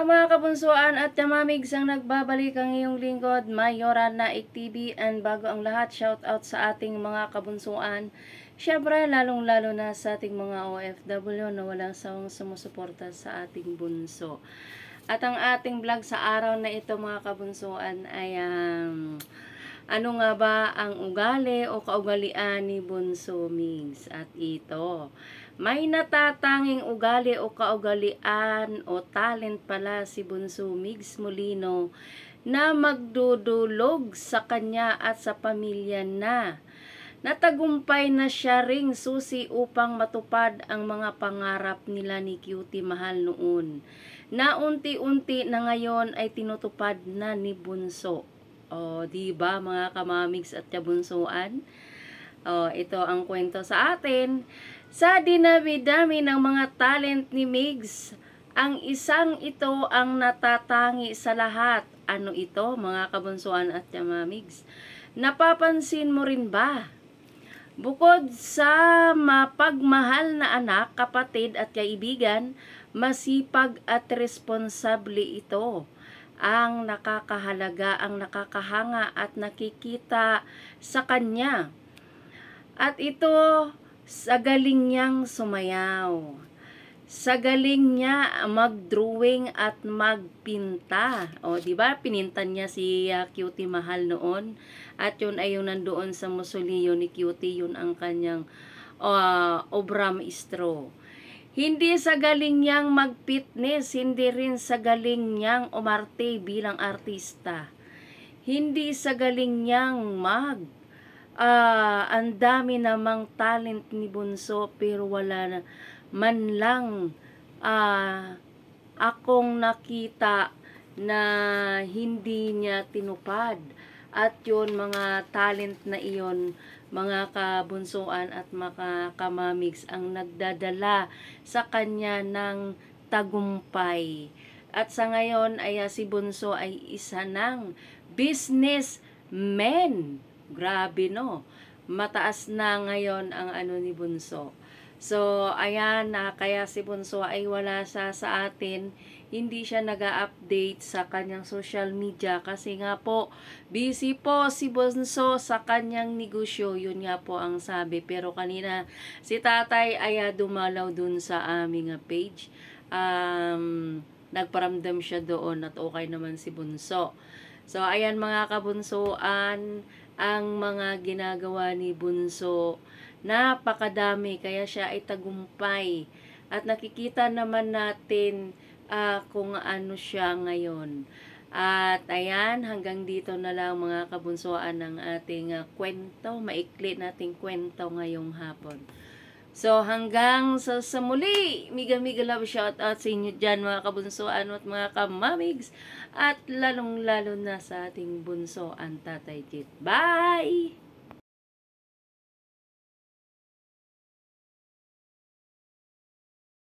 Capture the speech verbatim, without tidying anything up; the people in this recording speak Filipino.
Hello mga kabunsuan at yamamigs, ang nagbabalik ang iyong lingkod, Mayora Naik T V, and bago ang lahat, shout out sa ating mga kabunsuan. Syempre, lalong lalo na sa ating mga O F W na walang sawang sumusuporta sa ating bunso. At ang ating vlog sa araw na ito mga kabunsuan ay um, ano nga ba ang ugali o kaugalian ni Bunso Migs? At ito, may natatanging ugali o kaugalian o talent pala si Bunso Migs Molino na magdudulog sa kanya at sa pamilya na. Natagumpay na siya ring susi upang matupad ang mga pangarap nila ni Cutie Mahal noon, na unti-unti na ngayon ay tinutupad na ni Bunso. O, di ba mga kamamigs at kabunsuan? O, ito ang kwento sa atin. Sa dinami-dami ng mga talent ni Migs, ang isang ito ang natatangi sa lahat. Ano ito mga kabunsuan at kamamigs? Napapansin mo rin ba? Bukod sa mapagmahal na anak, kapatid at kaibigan, masipag at responsable ito. Ang nakakahalaga, ang nakakahanga at nakikita sa kanya. At ito sa galing niyang sumayaw. Sa galing niya mag-drawing at magpinta. O, di ba? Pinintan niya si uh, Cutie Mahal noon. At yun ay yun nandoon sa mausoleo ni Cutie. Yun ang kanyang uh, obra maestro. Hindi sa galing niyang mag-fitness, hindi rin sa galing niyang umarte bilang artista. Hindi sa galing niyang mag uh, ang dami namang talent ni Bunso pero wala na man lang uh, akong nakita na hindi niya tinupad. At yun, mga talent na iyon, mga kabunsuan at mga kamamigs, ang nagdadala sa kanya ng tagumpay. At sa ngayon ay uh, si Bunso ay isa ng businessman. Grabe no. Mataas na ngayon ang ano ni Bunso. So, ayan na, kaya si Bunso ay wala sa sa atin. Hindi siya nag-update sa kanyang social media kasi nga po, busy po si Bunso sa kanyang negosyo. Yun nga po ang sabi. Pero kanina, si tatay ay dumalaw dun sa aming page. Um, nagparamdam siya doon at okay naman si Bunso. So, ayan mga kabunsoan, ang mga ginagawa ni Bunso, napakadami, kaya siya ay tagumpay. At nakikita naman natin uh, kung ano siya ngayon. At ayan, hanggang dito na lang mga kabunsuan ng ating uh, kwento, maikli nating kwento ngayong hapon. So hanggang sa, sa muli, miga-miga love shout out sa inyo dyan mga kabunsuan at mga kamamigs. At lalong-lalo na sa ating bunso, ang Tatay Jit. Bye!